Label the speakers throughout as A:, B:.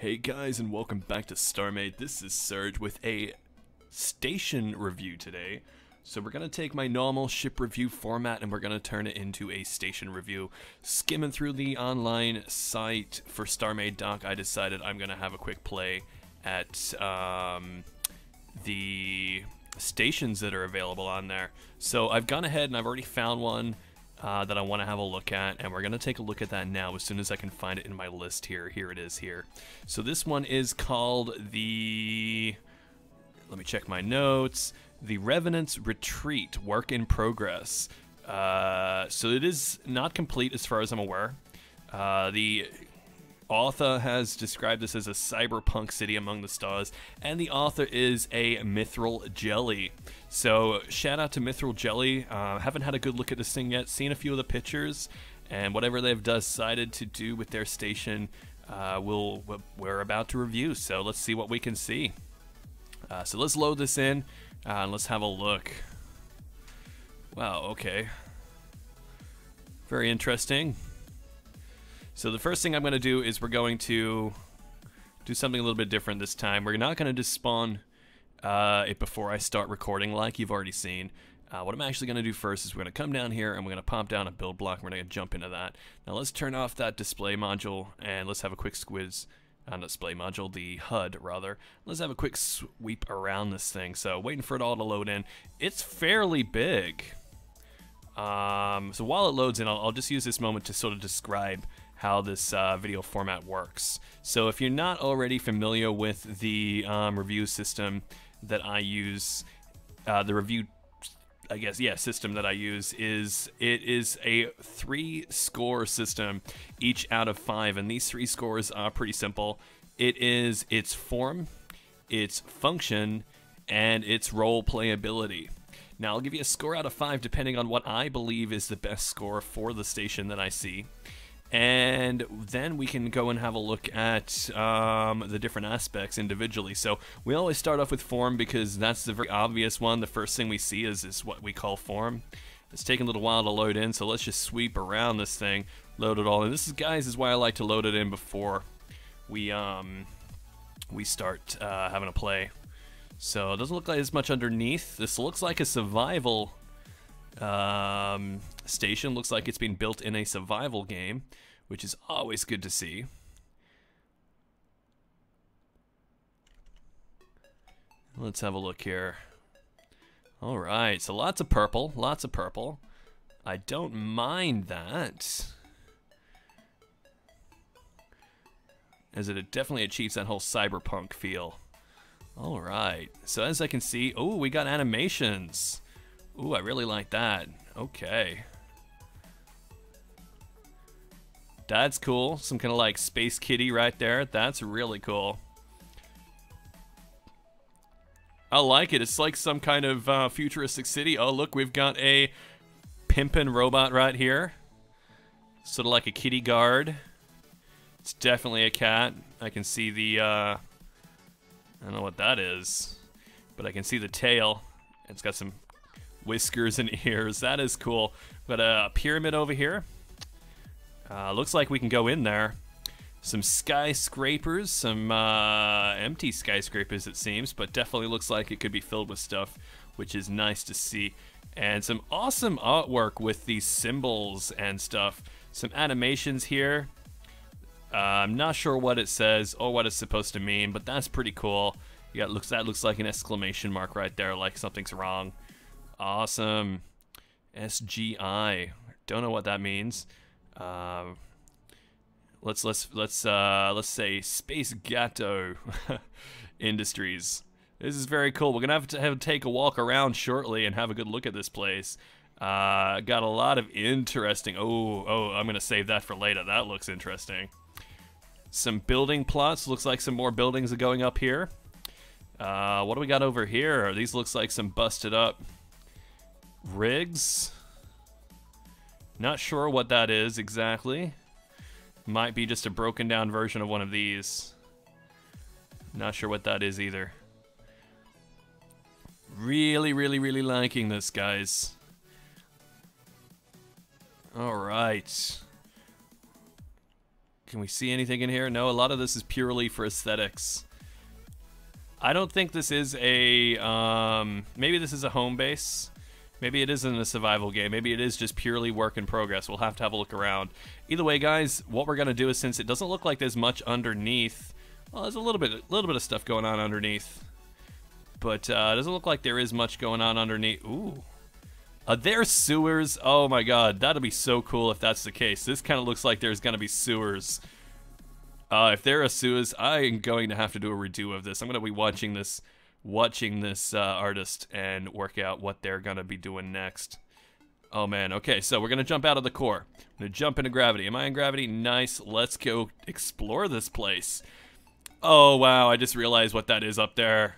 A: Hey guys, and welcome back to StarMade. This is Serge with a station review today. So we're going to take my normal ship review format and we're going to turn it into a station review. Skimming through the online site for StarMade Dock, I decided I'm going to have a quick play at the stations that are available on there. So I've gone ahead and I've already found one that I want to have a look at, and we're going to take a look at that now as soon as I can find it in my list here. Here it is here. So this one is called the, let me check my notes, the Revenant's Retreat, work in progress. So it is not complete as far as I'm aware. The author has described this as a cyberpunk city among the stars, and the author is a Mythriljelly. So shout out to Mythriljelly. Haven't had a good look at this thing yet, seen a few of the pictures, and whatever they've decided to do with their station, we're about to review. So let's see what we can see. So let's load this in and let's have a look. Wow, okay. Very interesting. So the first thing I'm going to do is we're going to do something a little bit different this time. We're not going to just spawn it before I start recording like you've already seen. What I'm actually going to do first is we're going to come down here and we're going to pop down a build block and we're going to jump into that. Now let's turn off that display module and let's have a quick squiz on the display module, the HUD rather. Let's have a quick sweep around this thing. So waiting for it all to load in. It's fairly big. So while it loads in, I'll just use this moment to sort of describe how this video format works. So if you're not already familiar with the review system that I use, the review, I guess, yeah, system that I use is a 3-score system, each out of 5, and these 3 scores are pretty simple. It is its form, its function, and its role playability. Now I'll give you a score out of 5 depending on what I believe is the best score for the station that I see. And then we can go and have a look at the different aspects individually. So we always start off with form because that's the very obvious one. The first thing we see is what we call form. It's taking a little while to load in, so let's just sweep around this thing, load it all in. This is, guys, is why I like to load it in before we start having a play. So it doesn't look like there's much underneath. This looks like a survival station. Looks like it's been built in a survival game, which is always good to see. Let's have a look here. Alright, so lots of purple, lots of purple. I don't mind that, as it definitely achieves that whole cyberpunk feel. Alright, so as I can see, oh, we got animations. Ooh, I really like that. Okay. That's cool. Some kind of like space kitty right there. That's really cool. I like it. It's like some kind of futuristic city. Oh, look, we've got a pimpin' robot right here. Sort of like a kitty guard. It's definitely a cat. I can see the, I don't know what that is, but I can see the tail. It's got some whiskers and ears. That is cool. Got a pyramid over here. Looks like we can go in there. Some skyscrapers, some empty skyscrapers it seems, but definitely looks like it could be filled with stuff, which is nice to see. And some awesome artwork with these symbols and stuff. Some animations here. I'm not sure what it says or what it's supposed to mean, but that's pretty cool. Yeah, that looks like an exclamation mark right there, like something's wrong. Awesome. SGI. Don't know what that means. Let's say Space Gato Industries. This is very cool. We're gonna have to take a walk around shortly and have a good look at this place. Got a lot of interesting. Oh, I'm gonna save that for later. That looks interesting. Some building plots. Looks like some more buildings are going up here. What do we got over here? These looks like some busted up rigs. Not sure what that is exactly. Might be just a broken down version of one of these. Not sure what that is either. Really liking this, guys. Alright. Can we see anything in here? No, a lot of this is purely for aesthetics. I don't think this is a, maybe this is a home base. Maybe it isn't a survival game. Maybe it is just purely work in progress. We'll have to have a look around. Either way, guys, what we're gonna do is, since it doesn't look like there's much underneath, well, there's a little bit of stuff going on underneath, but it doesn't look like there is much going on underneath. Ooh, there's sewers. Oh my God, that'll be so cool if that's the case. This kind of looks like there's gonna be sewers. If there are sewers, I am going to have to do a redo of this. I'm gonna be watching this artist and work out what they're gonna be doing next. Oh man, okay, so we're gonna jump out of the core. I'm gonna jump into gravity. Am I in gravity? Nice, let's go explore this place. Oh wow, I just realized what that is up there.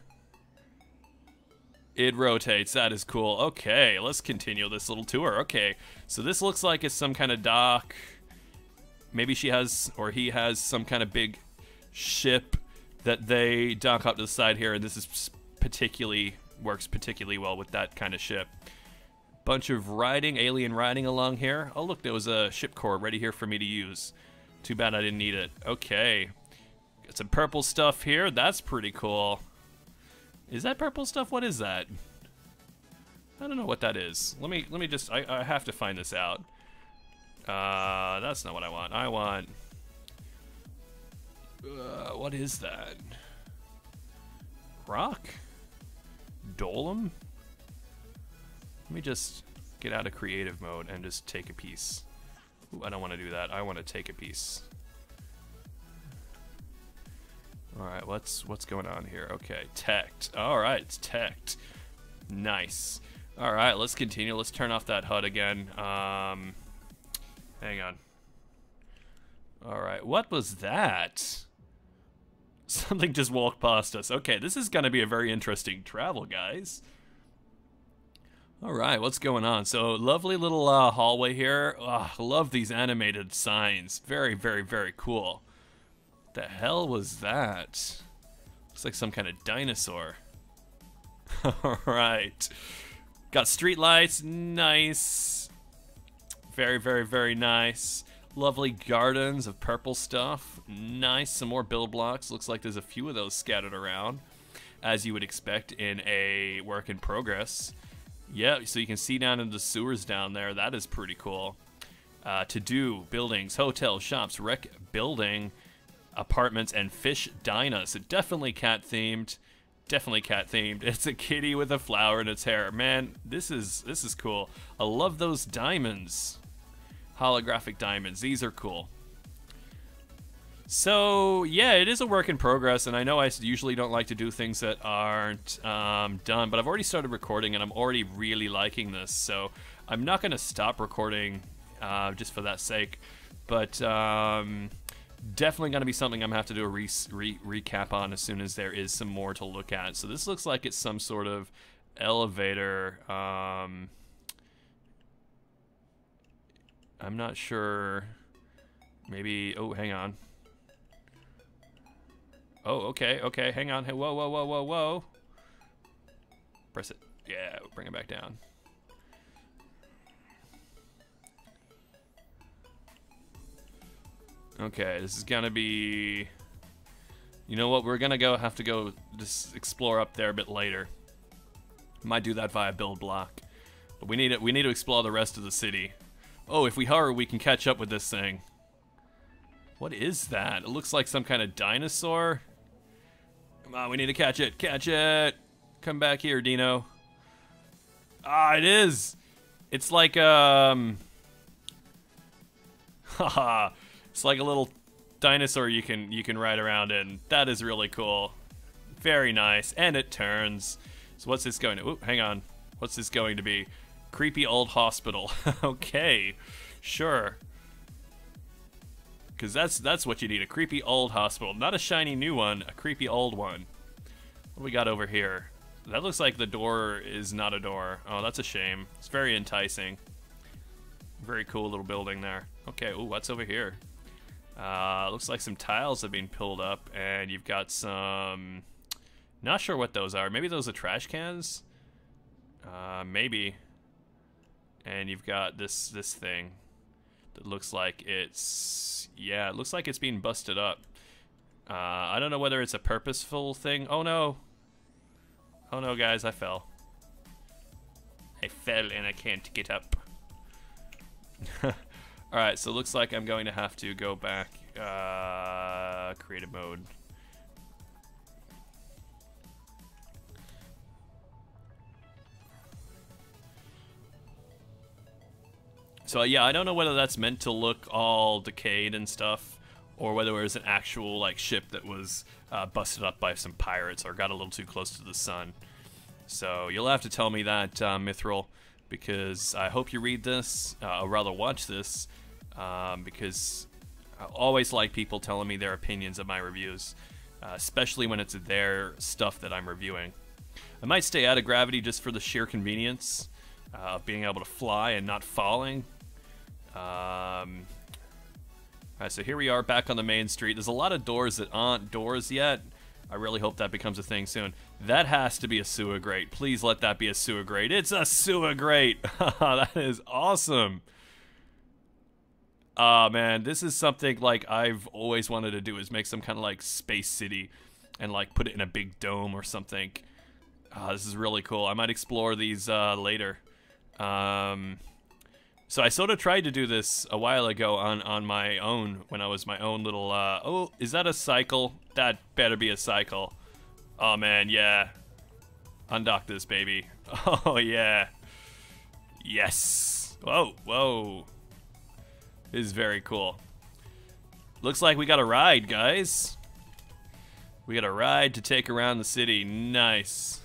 A: It rotates, that is cool. Okay, let's continue this little tour. Okay, so this looks like it's some kind of dock. Maybe she has, or he has, some kind of big ship that they dock up to the side here, and this is works particularly well with that kind of ship. Bunch of riding, alien riding along here. Oh look, there was a ship core ready here for me to use. Too bad I didn't need it. Okay, got some purple stuff here. That's pretty cool. Is that purple stuff? What is that? I don't know what that is. Let me just, I have to find this out. That's not what I want. I want, what is that? Rock? Dolem? Let me just get out of creative mode and just take a piece. Ooh, I don't want to do that. I want to take a piece. Alright, what's going on here? Okay, teched. Alright, it's teched. Nice. Alright, let's continue. Let's turn off that HUD again. Hang on. Alright, what was that? Something just walked past us. Okay, this is gonna be a very interesting travel, guys. Alright, what's going on? So, lovely little hallway here. Oh, love these animated signs. Very, very, very cool. What the hell was that? Looks like some kind of dinosaur. Alright. Got street lights. Nice. Very, very, very nice. Lovely gardens of purple stuff. Nice. Some more build blocks. Looks like there's a few of those scattered around, as you would expect in a work in progress. Yeah, so you can see down in the sewers down there. That is pretty cool. To do, buildings, hotels, shops, rec building, apartments, and fish dina. So definitely cat themed. Definitely cat themed. It's a kitty with a flower in its hair. Man, this is cool. I love those diamonds. Holographic diamonds. These are cool. So, yeah, it is a work in progress, and I know I usually don't like to do things that aren't done, but I've already started recording, and I'm already really liking this, so I'm not going to stop recording just for that sake, but definitely going to be something I'm going to have to do a recap on as soon as there is some more to look at. So this looks like it's some sort of elevator. I'm not sure. Maybe, oh, hang on. Oh, okay, okay, hang on. Hey, whoa, whoa, whoa, whoa, whoa. Press it. Yeah, bring it back down. Okay, this is gonna be... You know what, we're gonna have to go just explore up there a bit later. Might do that via build block. But we need to explore the rest of the city. Oh, if we hurry, we can catch up with this thing. What is that? It looks like some kind of dinosaur. Come on, we need to catch it. Catch it. Come back here, Dino. Ah, it is. It's like, haha. It's like a little dinosaur you can ride around in. That is really cool. Very nice. And it turns. So what's this going to... Ooh, hang on. What's this going to be? Creepy old hospital. Okay. Sure. Because that's what you need, a creepy old hospital. Not a shiny new one, a creepy old one. What do we got over here? That looks like the door is not a door. Oh, that's a shame. It's very enticing. Very cool little building there. Okay, ooh, what's over here? Looks like some tiles have been pulled up, and you've got some... Not sure what those are. Maybe those are trash cans? Maybe. And you've got this thing that looks like it's... Yeah, it looks like it's being busted up. I don't know whether it's a purposeful thing. Oh no. Oh no, guys, I fell. I fell and I can't get up. Alright, so it looks like I'm going to have to go back. Creative mode. So yeah, I don't know whether that's meant to look all decayed and stuff, or whether it was an actual like ship that was busted up by some pirates or got a little too close to the sun. So you'll have to tell me that, Mithril, because I hope you read this, or rather watch this, because I always like people telling me their opinions of my reviews, especially when it's their stuff that I'm reviewing. I might stay out of gravity just for the sheer convenience of being able to fly and not falling. Alright, so here we are back on the main street. There's a lot of doors that aren't doors yet. I really hope that becomes a thing soon. That has to be a sewer grate. Please let that be a sewer grate. It's a sewer grate! That is awesome! Man, this is something like I've always wanted to do, is make some kind of like space city and like put it in a big dome or something. This is really cool. I might explore these later. So I sort of tried to do this a while ago on my own, when I was my own little, oh, is that a cycle? That better be a cycle. Oh man, yeah. Undock this, baby. Oh yeah. Yes. Whoa, whoa. This is very cool. Looks like we got a ride, guys. We got a ride to take around the city. Nice.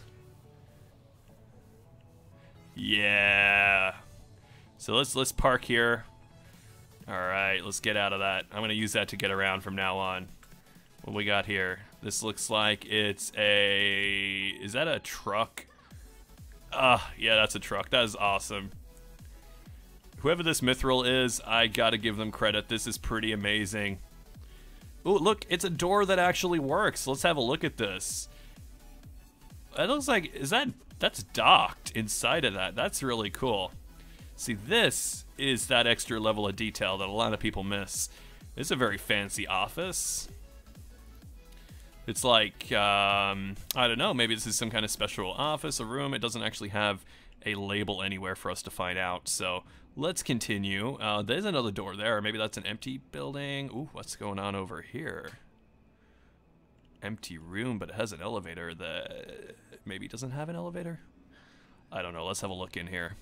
A: Yeah. So let's park here. Alright, let's get out of that. I'm gonna use that to get around from now on. What we got here? This looks like it's a... Is that a truck? Yeah, that's a truck. That is awesome. Whoever this Mithril is, I gotta give them credit. This is pretty amazing. Ooh, look, it's a door that actually works. Let's have a look at this. It looks like... That's docked inside of that. That's really cool. See, this is that extra level of detail that a lot of people miss. It's a very fancy office. It's like, I don't know, maybe this is some kind of special office or room. It doesn't actually have a label anywhere for us to find out. So let's continue. There's another door there. Maybe that's an empty building. Ooh, what's going on over here? Empty room, but it has an elevator that maybe doesn't have an elevator. I don't know. Let's have a look in here.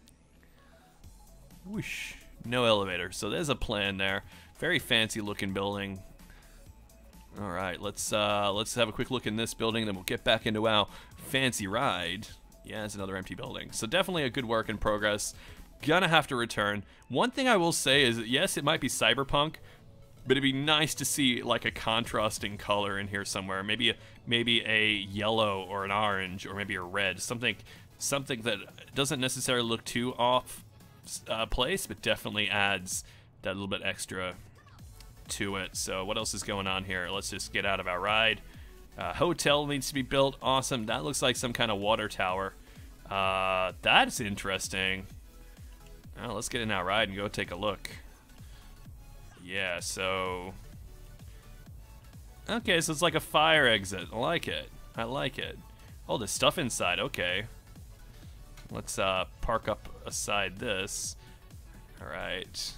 A: Whoosh. No elevator. So there's a plan there. Very fancy looking building. All right, let's have a quick look in this building, then we'll get back into our fancy ride. Yeah, it's another empty building. So definitely a good work in progress. Gonna have to return. One thing I will say is that yes, it might be cyberpunk, but it'd be nice to see like a contrasting color in here somewhere. Maybe a yellow or an orange or maybe a red. Something that doesn't necessarily look too off place, but definitely adds that little bit extra to it. So what else is going on here? Let's just get out of our ride. Hotel needs to be built. Awesome. That looks like some kind of water tower. That's interesting. Well, let's get in our ride and go take a look. Yeah, so... Okay, so it's like a fire exit. I like it. I like it. Oh, there's stuff inside. Okay. Let's park up aside this. Alright.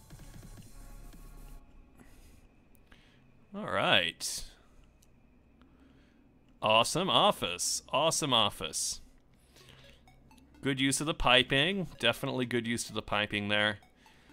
A: Alright. Awesome office. Awesome office. Good use of the piping. Definitely good use of the piping there.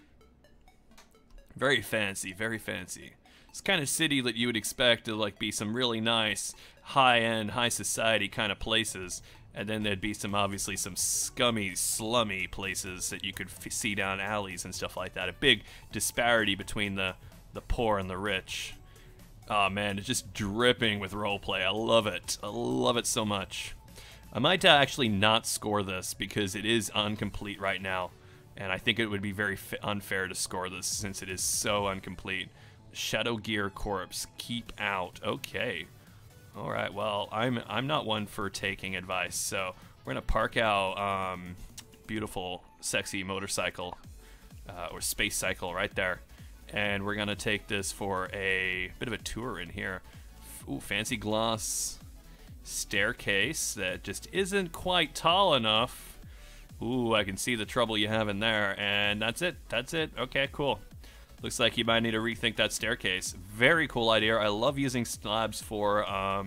A: Very fancy, very fancy. It's kind of city that you would expect to like be some really nice, high-end, high society kind of places. And then there'd be some, obviously, some scummy, slummy places that you could see down alleys and stuff like that. A big disparity between the poor and the rich. Oh man, it's just dripping with roleplay. I love it. I love it so much. I might actually not score this because it is incomplete right now. And I think it would be very unfair to score this since it is so incomplete. Shadow Gear Corpse, keep out. Okay. Alright, well, I'm not one for taking advice, so we're gonna park our beautiful, sexy motorcycle, or space cycle right there. and we're gonna take this for a bit of a tour in here. Ooh, fancy gloss staircase that just isn't quite tall enough. Ooh, I can see the trouble you have in there, and that's it. That's it. Okay, cool. Looks like you might need to rethink that staircase. Very cool idea. I love using slabs for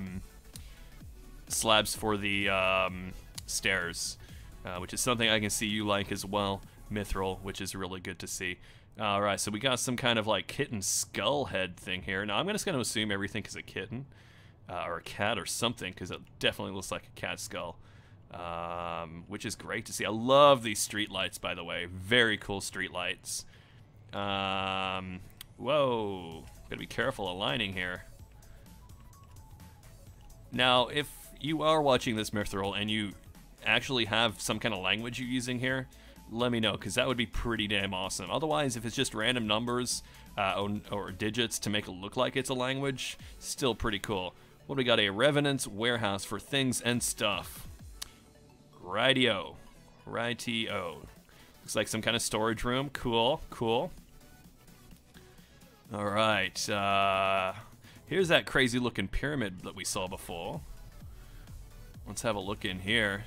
A: the stairs, which is something I can see you like as well, Mithril, which is really good to see. All right, so we got some kind of like kitten skull head thing here. Now I'm just going to assume everything is a kitten or a cat or something, because it definitely looks like a cat skull, which is great to see. I love these street lights, by the way. Very cool street lights. Whoa, gotta be careful aligning here. Now, if you are watching this Mythril and you actually have some kind of language you're using here, let me know, because that would be pretty damn awesome. Otherwise, if it's just random numbers or digits to make it look like it's a language, still pretty cool. What do we got? A Revenant warehouse for things and stuff. Rightio. Rightio. Looks like some kind of storage room. Cool, cool. All right. Here's that crazy looking pyramid that we saw before. Let's have a look in here.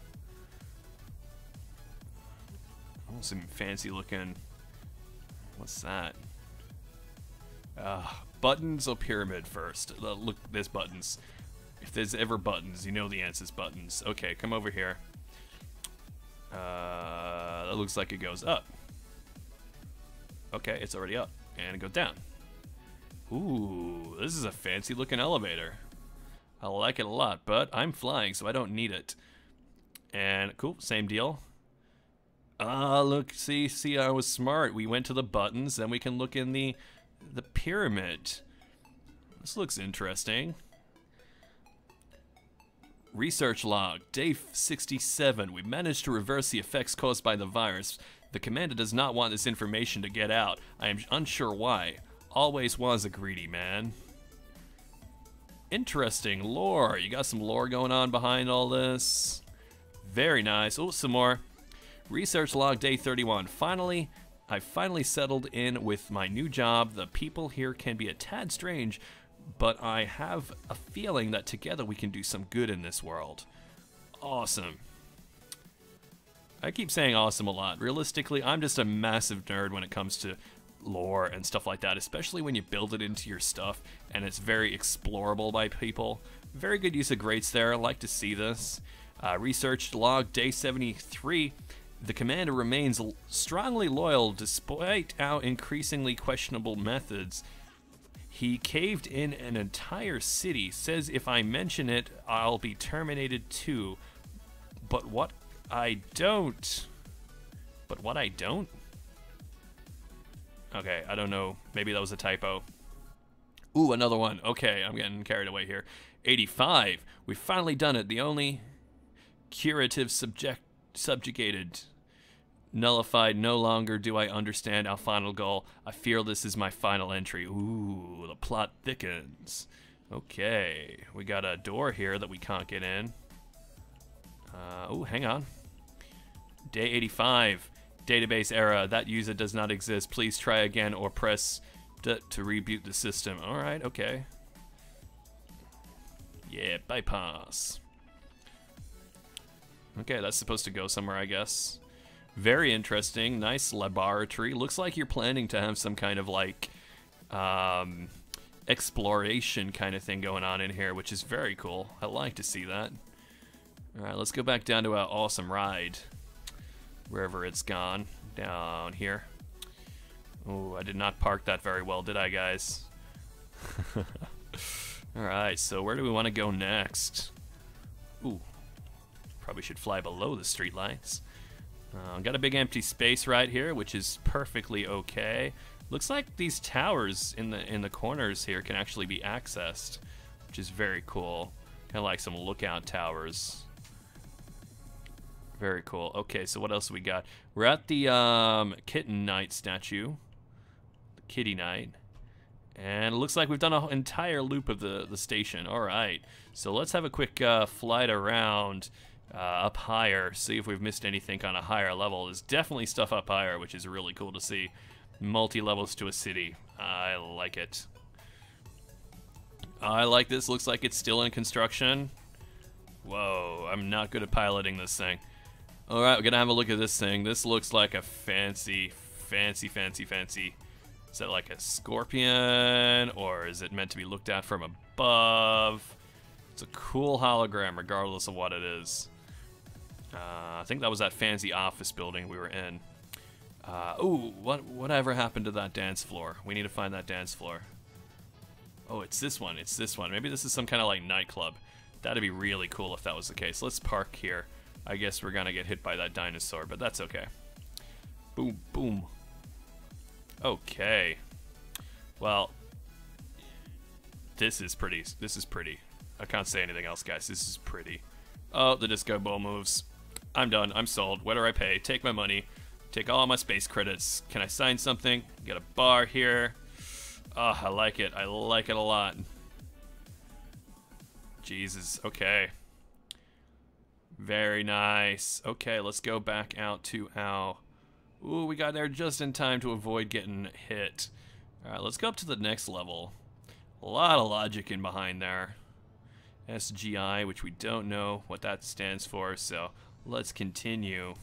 A: Oh, some fancy looking. What's that? Buttons or pyramid first? Look, there's buttons. If there's ever buttons, you know the answer's buttons. Okay, come over here. That looks like it goes up. Okay, it's already up. And go down. Ooh, this is a fancy looking elevator. I like it a lot, but I'm flying, so I don't need it. And cool, same deal. Look, see, I was smart. We went to the buttons, then we can look in the pyramid. This looks interesting. Research log, day 67. We managed to reverse the effects caused by the virus. The commander does not want this information to get out. I am unsure why. Always was a greedy man. Interesting lore. You got some lore going on behind all this. Very nice. Oh, some more. Research log day 31. I finally settled in with my new job. The people here can be a tad strange, but I have a feeling that together we can do some good in this world. Awesome. I keep saying awesome a lot. Realistically, I'm just a massive nerd when it comes to lore and stuff like that, especially when you build it into your stuff and it's very explorable by people. Very good use of greats there. I like to see this. Research log day 73. The commander remains strongly loyal despite our increasingly questionable methods. He caved in an entire city. Says if I mention it, I'll be terminated too. But what I don't. Okay, I don't know. Maybe that was a typo. Ooh, another one. Okay, I'm getting carried away here. 85. We've finally done it. The only curative subjugated. Nullified. No longer do I understand our final goal. I fear this is my final entry. Ooh, the plot thickens. Okay, we got a door here that we can't get in. Oh, hang on. Day 85. Database error. That user does not exist. Please try again or press D to reboot the system. Alright, okay. Yeah, bypass. Okay, that's supposed to go somewhere, I guess. Very interesting. Nice laboratory. Looks like you're planning to have some kind of like exploration kind of thing going on in here, which is very cool. I like to see that. Alright, let's go back down to our awesome ride. Wherever it's gone. Down here. Oh, I did not park that very well, did I, guys? Alright, so where do we want to go next? Ooh. Probably should fly below the streetlights. Got a big empty space right here, which is perfectly okay. Looks like these towers in the corners here can actually be accessed, which is very cool. Kind of like some lookout towers. Very cool. Okay, so what else do we got? We're at the Kitten Knight statue. The Kitty Knight. And it looks like we've done an entire loop of the station. Alright, so let's have a quick flight around up higher, see if we've missed anything on a higher level. There's definitely stuff up higher, which is really cool to see. Multi-levels to a city. I like it. I like this. Looks like it's still in construction. Whoa, I'm not good at piloting this thing. Alright, we're gonna have a look at this thing. This looks like a fancy. Is that like a scorpion, or is it meant to be looked at from above? It's a cool hologram, regardless of what it is. I think that was that fancy office building we were in. Ooh, whatever happened to that dance floor? We need to find that dance floor. Oh, it's this one. It's this one. Maybe this is some kind of like nightclub. That'd be really cool if that was the case. Let's park here. I guess we're gonna get hit by that dinosaur, but that's okay. Boom, boom. Okay. Well, this is pretty. This is pretty. I can't say anything else, guys. This is pretty. Oh, the disco ball moves. I'm done. I'm sold. What do I pay? Take my money. Take all my space credits. Can I sign something? Get a bar here. Oh, I like it. I like it a lot. Jesus. Okay. Very nice. Okay, let's go back out to our... Ooh, we got there just in time to avoid getting hit. Alright, let's go up to the next level. A lot of logic in behind there. SGI, which we don't know what that stands for, so let's continue.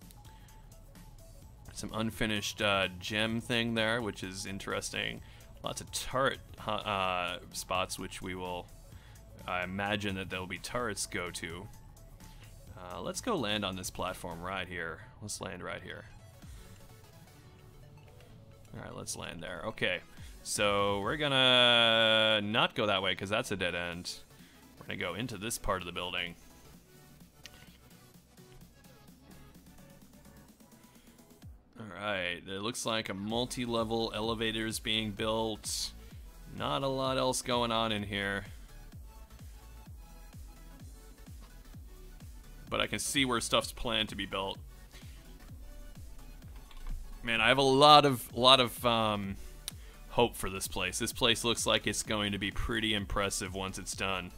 A: Some unfinished gem thing there, which is interesting. Lots of turret spots, which we will... I imagine that there'll be turrets go to. Let's go land on this platform right here. Let's land right here. Alright, let's land there. Okay, so we're gonna not go that way because that's a dead end. We're gonna go into this part of the building. Alright, it looks like a multi-level elevator is being built. Not a lot else going on in here. But I can see where stuff's planned to be built. Man, I have a lot of hope for this place. This place looks like it's going to be pretty impressive once it's done.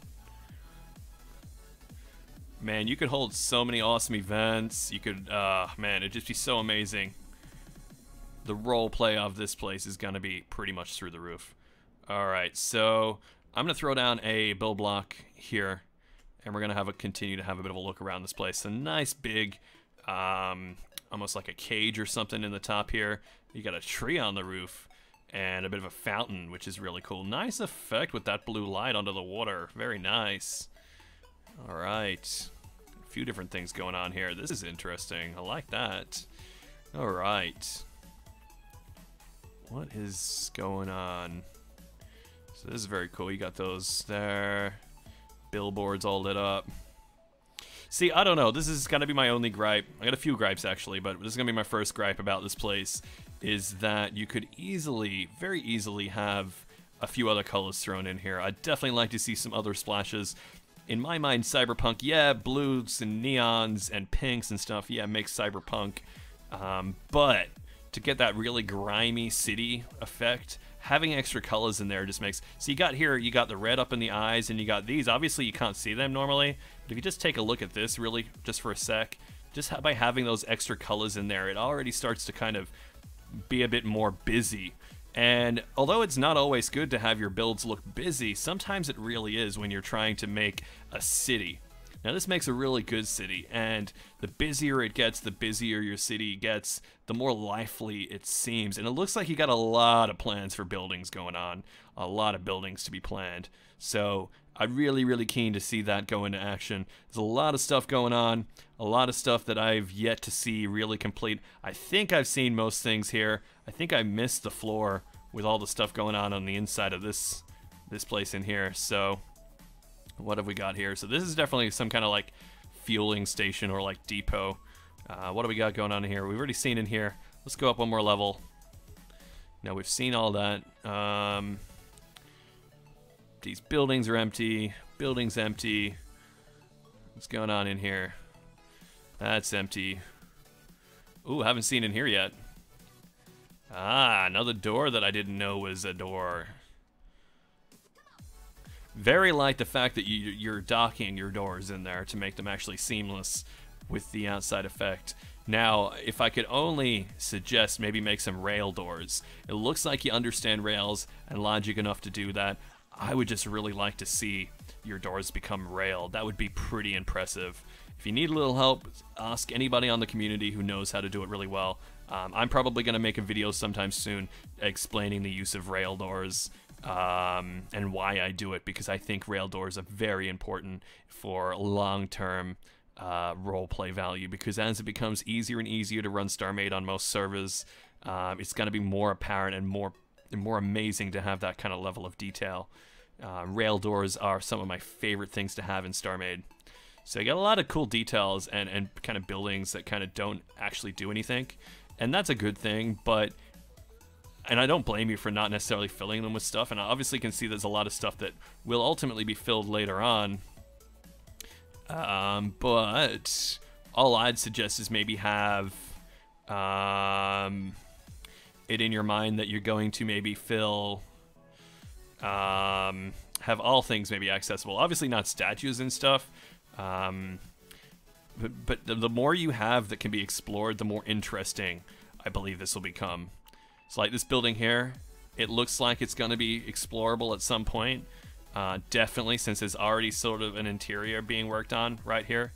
A: Man, you could hold so many awesome events. You could, man, it'd just be so amazing. The role play of this place is gonna be pretty much through the roof. Alright, so I'm gonna throw down a build block here, and we're gonna continue to have a bit of a look around this place. A nice big, almost like a cage or something in the top here. You got a tree on the roof and a bit of a fountain, which is really cool. Nice effect with that blue light onto the water. Very nice. All right, a few different things going on here. This is interesting. I like that. All right, what is going on? So this is very cool. You got those there, billboards all lit up. See, I don't know. This is gonna be my only gripe. I got a few gripes actually, but this is gonna be my first gripe about this place. Is that you could easily, very easily, have a few other colors thrown in here. I'd definitely like to see some other splashes. In my mind, cyberpunk, yeah, blues and neons and pinks and stuff, yeah, makes cyberpunk. But to get that really grimy city effect, having extra colors in there just makes... So you got here, you got the red up in the eyes, and you got these. Obviously, you can't see them normally, but if you just take a look at this really, just for a sec, just by having those extra colors in there, it already starts to kind of be a bit more busy. And although it's not always good to have your builds look busy, sometimes it really is when you're trying to make a city. Now this makes a really good city, and the busier it gets, the busier your city gets, the more lively it seems. And it looks like you got a lot of plans for buildings going on, a lot of buildings to be planned. So I'm really, really keen to see that go into action. There's a lot of stuff going on, a lot of stuff that I've yet to see really complete. I think I've seen most things here. I think I missed the floor with all the stuff going on the inside of this place in here. So what have we got here? So this is definitely some kind of like fueling station or like depot. What do we got going on here? We've already seen in here. Let's go up one more level. Now we've seen all that. These buildings are empty. Building's empty. What's going on in here? That's empty. Ooh, haven't seen in here yet. Ah, another door that I didn't know was a door. Very like the fact that you're docking your doors in there to make them actually seamless with the outside effect. Now, if I could only suggest maybe make some rail doors. It looks like you understand rails and logic enough to do that. I would just really like to see your doors become rail. That would be pretty impressive. If you need a little help, ask anybody on the community who knows how to do it really well. I'm probably going to make a video sometime soon explaining the use of rail doors and why I do it, because I think rail doors are very important for long-term roleplay value, because as it becomes easier and easier to run StarMade on most servers, it's going to be more apparent and more amazing to have that kind of level of detail. Rail doors are some of my favorite things to have in StarMade. So you got a lot of cool details and kind of buildings that kind of don't actually do anything, and that's a good thing. And I don't blame you for not necessarily filling them with stuff, and I obviously can see there's a lot of stuff that will ultimately be filled later on. But all I'd suggest is maybe have it in your mind that you're going to maybe fill, have all things maybe accessible. Obviously not statues and stuff, but the more you have that can be explored, the more interesting I believe this will become. So like this building here, it looks like it's going to be explorable at some point. Definitely, since there's already sort of an interior being worked on right here.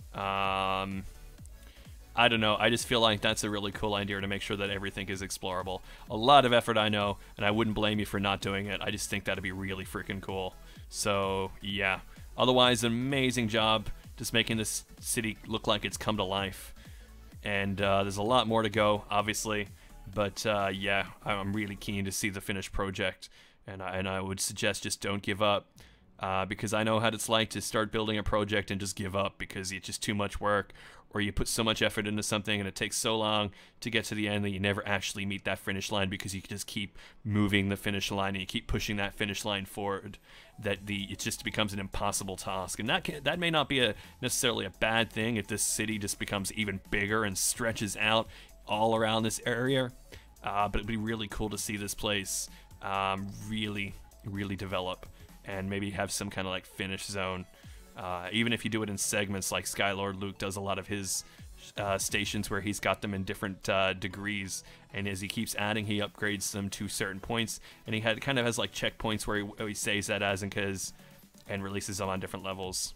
A: I don't know, I just feel like that's a really cool idea to make sure that everything is explorable. A lot of effort, I know, and I wouldn't blame you for not doing it. I just think that'd be really freaking cool. So yeah, otherwise amazing job just making this city look like it's come to life. And there's a lot more to go, obviously, but yeah, I'm really keen to see the finished project. And I would suggest just don't give up, because I know how it's like to start building a project and just give up because it's just too much work, or you put so much effort into something and it takes so long to get to the end that you never actually meet that finish line, because you just keep moving the finish line and you keep pushing that finish line forward, that it just becomes an impossible task. And that may not be necessarily a bad thing if this city just becomes even bigger and stretches out all around this area, but it'd be really cool to see this place really develop and maybe have some kind of like finish zone, even if you do it in segments like Skylord Luke does a lot of his stations, where he's got them in different degrees, and as he keeps adding, he upgrades them to certain points, and he kind of has like checkpoints where he saves that as and releases them on different levels.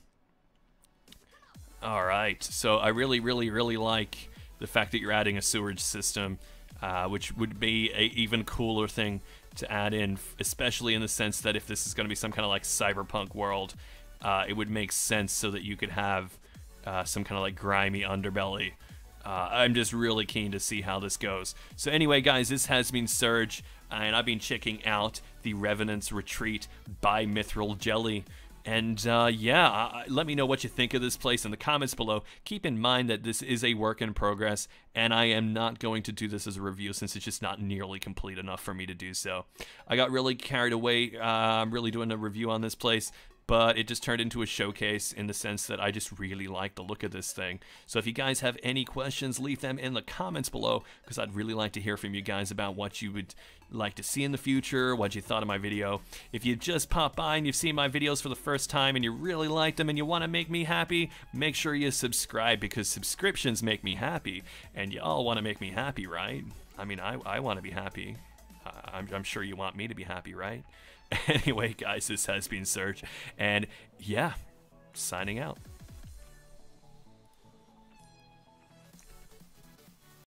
A: Alright, so I really like the fact that you're adding a sewerage system, which would be a even cooler thing to add in, especially in the sense that if this is going to be some kind of like cyberpunk world, it would make sense so that you could have some kind of like grimy underbelly. I'm just really keen to see how this goes. So anyway, guys, this has been Surge, and I've been checking out the Revenant's Retreat by Mythriljelly. And yeah, let me know what you think of this place in the comments below. Keep in mind that this is a work in progress, and I am not going to do this as a review since it's just not nearly complete enough for me to do so. I got really carried away really doing a review on this place, but it just turned into a showcase in the sense that I just really like the look of this thing. So if you guys have any questions, leave them in the comments below, because I'd really like to hear from you guys about what you would like to see in the future, what you thought of my video. If you just popped by and you've seen my videos for the first time and you really like them and you want to make me happy, make sure you subscribe, because subscriptions make me happy, and you all want to make me happy, right? I mean, I want to be happy. I'm sure you want me to be happy, right? Anyway, guys, this has been Surge, and yeah, signing out.